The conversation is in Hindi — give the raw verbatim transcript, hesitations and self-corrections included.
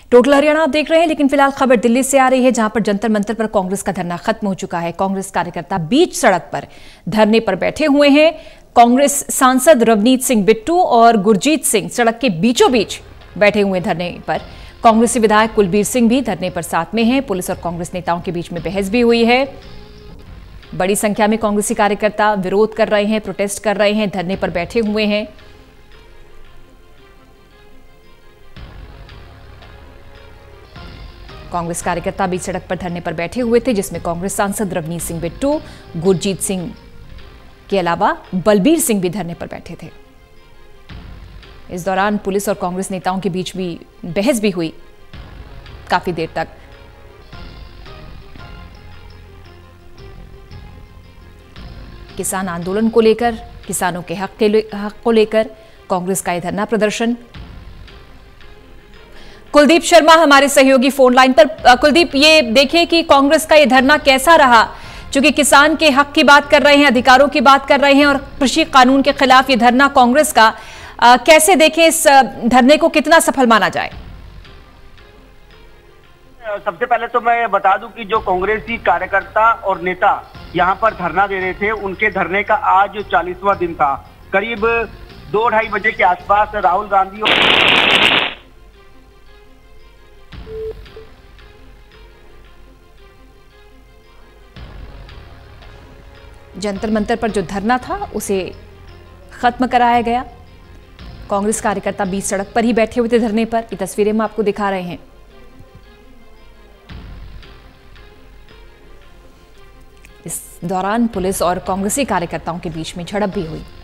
टोटल हरियाणा आप देख रहे हैं, लेकिन फिलहाल खबर दिल्ली से आ रही है, जहां पर जंतर मंतर पर कांग्रेस का धरना खत्म हो चुका है। कांग्रेस कार्यकर्ता बीच सड़क पर धरने पर बैठे हुए हैं। कांग्रेस सांसद रवनीत सिंह बिट्टू और गुरजीत सिंह सड़क के बीचों बीच बैठे हुए धरने पर। कांग्रेसी विधायक कुलबीर सिंह भी धरने पर साथ में हैं। पुलिस और कांग्रेस नेताओं के बीच में बहस भी हुई है। बड़ी संख्या में कांग्रेसी कार्यकर्ता विरोध कर रहे हैं, प्रोटेस्ट कर रहे हैं, धरने पर बैठे हुए हैं। कांग्रेस कार्यकर्ता बीच सड़क पर धरने पर बैठे हुए थे, जिसमें कांग्रेस सांसद रवनीत सिंह बिट्टू, गुरजीत सिंह के अलावा बलबीर सिंह भी धरने पर बैठे थे। इस दौरान पुलिस और कांग्रेस नेताओं के बीच भी बहस भी हुई काफी देर तक। किसान आंदोलन को लेकर, किसानों के हक के हक को लेकर कांग्रेस का यह धरना प्रदर्शन। कुलदीप शर्मा हमारे सहयोगी फोन लाइन पर। कुलदीप, ये देखिए कि कांग्रेस का ये धरना कैसा रहा, क्योंकि किसान के हक की बात कर रहे हैं, अधिकारों की बात कर रहे हैं और कृषि कानून के खिलाफ ये धरना कांग्रेस का, आ, कैसे देखें इस धरने को, कितना सफल माना जाए? सबसे पहले तो मैं बता दूं कि जो कांग्रेसी कार्यकर्ता और नेता यहां पर धरना दे रहे थे, उनके धरने का आज चालीसवां दिन था। करीब दो ढाई बजे के आसपास राहुल गांधी और जंतर मंतर पर जो धरना था उसे खत्म कराया गया। कांग्रेस कार्यकर्ता बीच सड़क पर ही बैठे हुए थे धरने पर। ये तस्वीरें हम आपको दिखा रहे हैं। इस दौरान पुलिस और कांग्रेसी कार्यकर्ताओं के बीच में झड़प भी हुई।